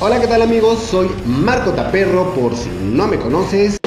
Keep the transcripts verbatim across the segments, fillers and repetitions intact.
Hola, ¿qué tal amigos? Soy Marco Taperro, por si no me conoces.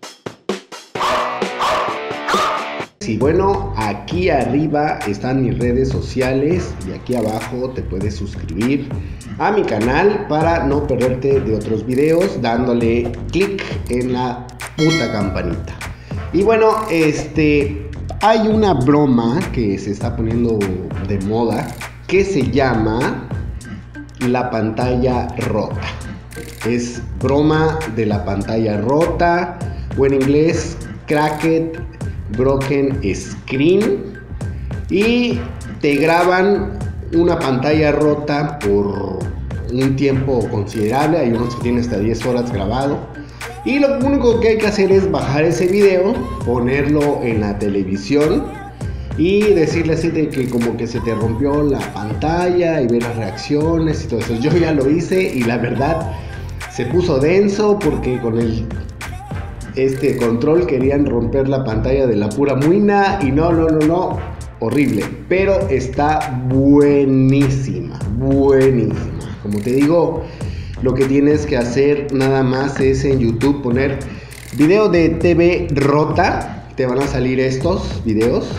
Y bueno, aquí arriba están mis redes sociales y aquí abajo te puedes suscribir a mi canal para no perderte de otros videos dándole clic en la puta campanita. Y bueno, este, hay una broma que se está poniendo de moda que se llama la pantalla rota. Es broma de la pantalla rota, o en inglés Cracked Broken Screen, y te graban una pantalla rota por un tiempo considerable. Hay unos que tienen hasta diez horas grabado, y lo único que hay que hacer es bajar ese video, ponerlo en la televisión y decirle así de que como que se te rompió la pantalla y ver las reacciones y todo eso. Yo ya lo hice y la verdad se puso denso porque con el este control querían romper la pantalla de la pura muina y no, no, no, no, horrible, pero está buenísima, buenísima. Como te digo, lo que tienes que hacer nada más es en YouTube poner video de T V rota, te van a salir estos videos.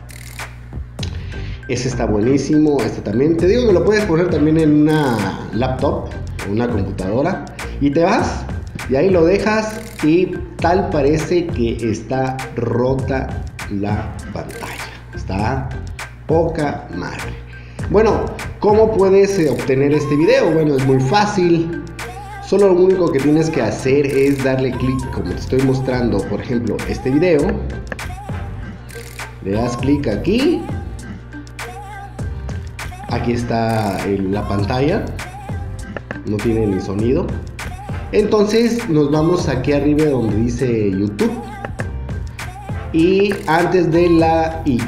Ese está buenísimo, este también. Te digo que lo puedes poner también en una laptop o una computadora y te vas y ahí lo dejas y tal parece que está rota la pantalla. Está poca madre. Bueno, ¿cómo puedes obtener este video? Bueno, es muy fácil. Solo lo único que tienes que hacer es darle clic, como te estoy mostrando, por ejemplo, este video. Le das clic aquí. Aquí está el, la pantalla. No tiene ni sonido. Entonces nos vamos aquí arriba donde dice YouTube. Y antes de la Y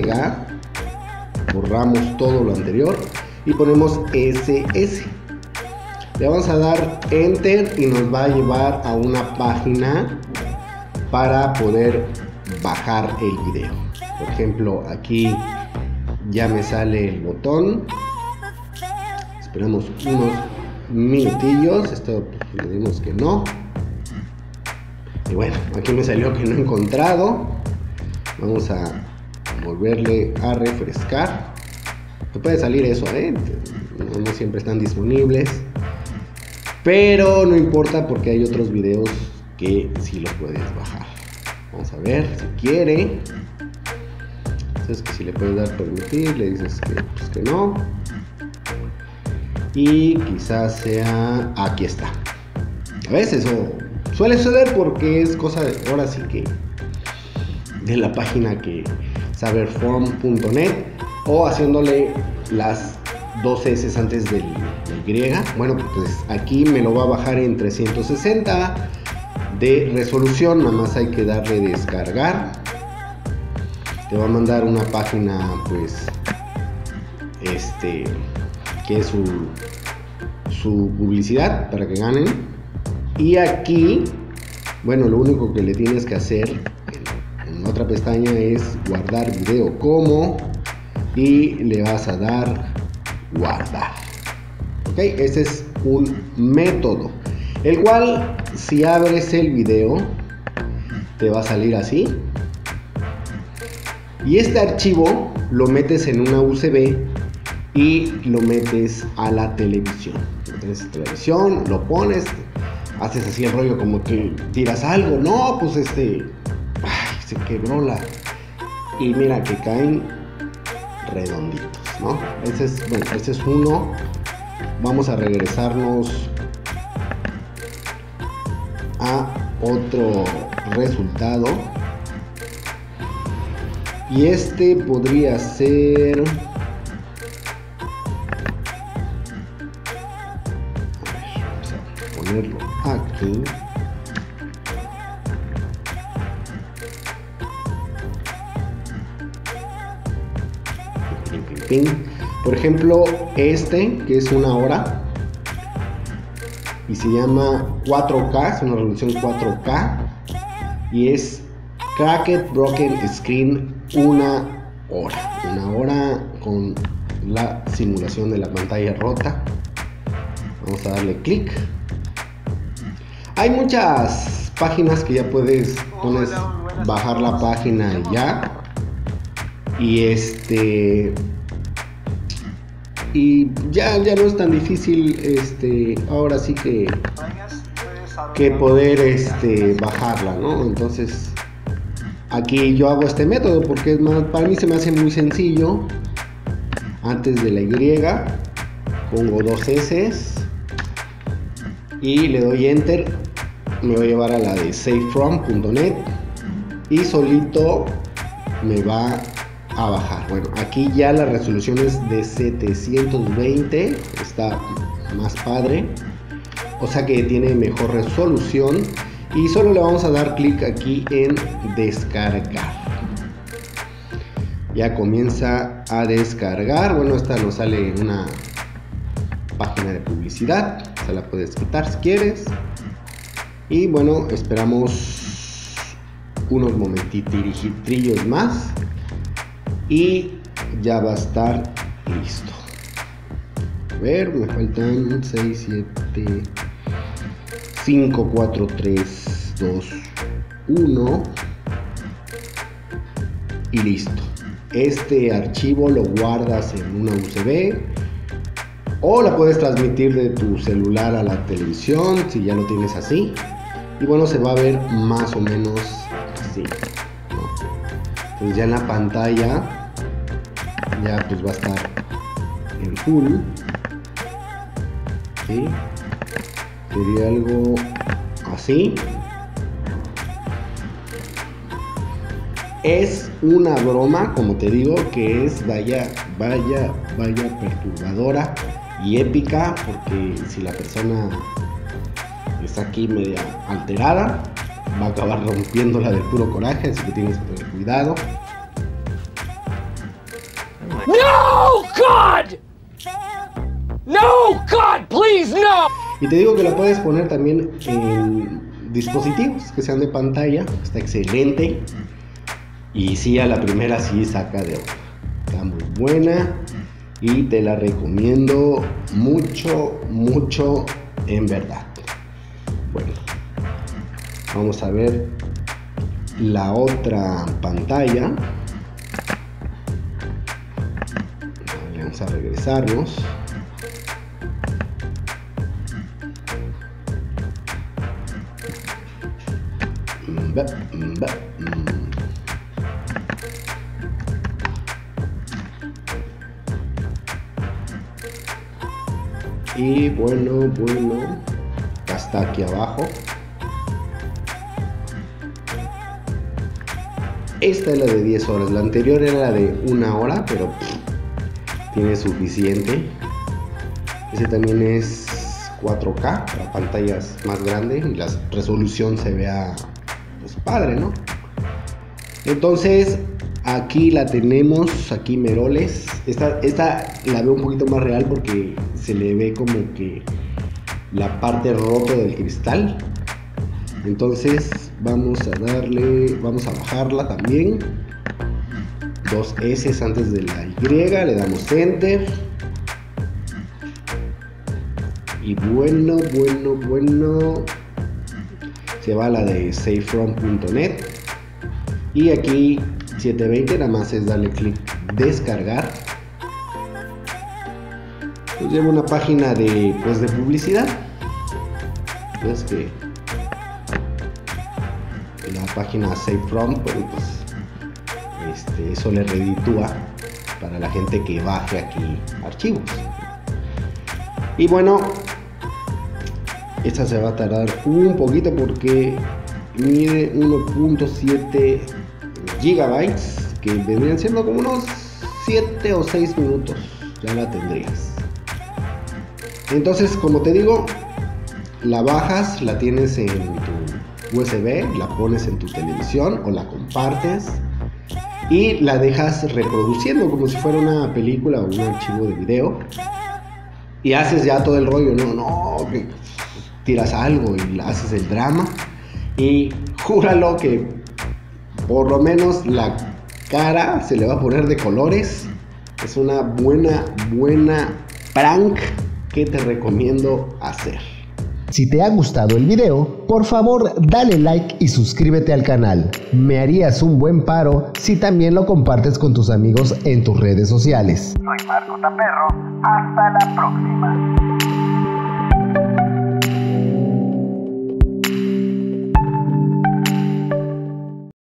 borramos todo lo anterior y ponemos ese ese. Le vamos a dar Enter y nos va a llevar a una página para poder bajar el video. Por ejemplo, aquí ya me sale el botón. Esperamos unos minutillos. Esto le dimos que no. Y bueno, aquí me salió que no he encontrado. Vamos a volverle a refrescar. Me puede salir eso, ¿eh? No, no siempre están disponibles, pero no importa porque hay otros videos que sí los puedes bajar. Vamos a ver si quiere. Entonces que si le puedes dar permitir, le dices que, pues que no. Y quizás sea, aquí está. A veces eso suele suceder porque es cosa de, ahora sí que de la página que saberform punto net, o haciéndole las dos S antes del, del Y. Bueno, pues aquí me lo va a bajar en trescientos sesenta de resolución. Nada más hay que darle descargar. Te va a mandar una página, pues, este, que es su, su publicidad para que ganen. Y aquí, bueno, lo único que le tienes que hacer en, en otra pestaña es guardar video como, y le vas a dar guardar. Ok, ese es un método, el cual si abres el video te va a salir así. Y este archivo lo metes en una U S B y lo metes a la televisión. Lo tienes en televisión, lo pones, haces así el rollo como que tiras algo. No, pues este, ay, se quebró la. Y mira que caen redonditos, ¿no? Ese es, bueno, ese es uno. Vamos a regresarnos a otro resultado. Y este podría ser, a ver, vamos a ponerlo aquí. Por ejemplo, este que es una hora y se llama cuatro K, es una resolución cuatro K y es Cracked Broken Screen, una hora, una hora con la simulación de la pantalla rota. Vamos a darle clic. Hay muchas páginas que ya puedes pones bajar la página y ya. Y este y ya ya no es tan difícil, este ahora sí que que poder este bajarla, ¿no? Entonces aquí yo hago este método porque es más, para mí se me hace muy sencillo. Antes de la Y pongo dos S y le doy enter. Me voy a llevar a la de savefrom punto net y solito me va a bajar. Bueno, aquí ya la resolución es de setecientos veinte, está más padre, o sea que tiene mejor resolución. Y solo le vamos a dar clic aquí en descargar. Ya comienza a descargar. Bueno, esta nos sale una página de publicidad, se la puedes quitar si quieres. Y bueno, esperamos unos momentitrillos más y ya va a estar listo. A ver, me faltan seis, siete, cinco, cuatro, tres, dos, uno y listo. Este archivo lo guardas en una U S B o la puedes transmitir de tu celular a la televisión si ya lo tienes así. Y bueno, se va a ver más o menos así, ¿no? Pues ya en la pantalla ya pues va a estar en full, ¿sí? Sería algo así. Es una broma, como te digo, que es vaya, vaya, vaya perturbadora y épica, porque si la persona está aquí media alterada, va a acabar rompiéndola del puro coraje, así que tienes que tener cuidado. No, God! No, God, please, no! Y te digo que la puedes poner también en dispositivos que sean de pantalla, está excelente. Y sí, a la primera sí saca de ojo. Está muy buena y te la recomiendo mucho, mucho en verdad. Bueno, vamos a ver la otra pantalla. Vale, vamos a regresarnos. Mba, mba, mba. Y bueno, bueno, hasta aquí abajo. Esta es la de diez horas, la anterior era la de una hora, pero pff, tiene suficiente. Ese también es cuatro K, la pantalla es más grande y la resolución se vea pues padre, ¿no? Entonces aquí la tenemos, aquí meroles. Esta, esta la veo un poquito más real porque se le ve como que la parte rota del cristal. Entonces vamos a darle, vamos a bajarla también. Dos S antes de la Y, le damos enter. Y bueno, bueno, bueno. Se va a la de savefrom punto net. Y aquí setecientos veinte, nada más es darle clic descargar. Pues lleva una página de pues de publicidad. Es que la página savefrom, pues, este, eso le reditúa para la gente que baje aquí archivos. Y bueno, esta se va a tardar un poquito porque mide uno punto siete gigabytes, que vendrían siendo como unos siete o seis minutos, ya la tendrías. Entonces, como te digo, la bajas, la tienes en tu U S B, la pones en tu televisión o la compartes y la dejas reproduciendo como si fuera una película o un archivo de video. Y haces ya todo el rollo, no, no, que tiras algo y haces el drama. Y júralo que por lo menos la cara se le va a poner de colores. Es una buena, buena prank que te recomiendo hacer. Si te ha gustado el video, por favor dale like y suscríbete al canal. Me harías un buen paro si también lo compartes con tus amigos en tus redes sociales. Soy Marco Taperro, hasta la próxima.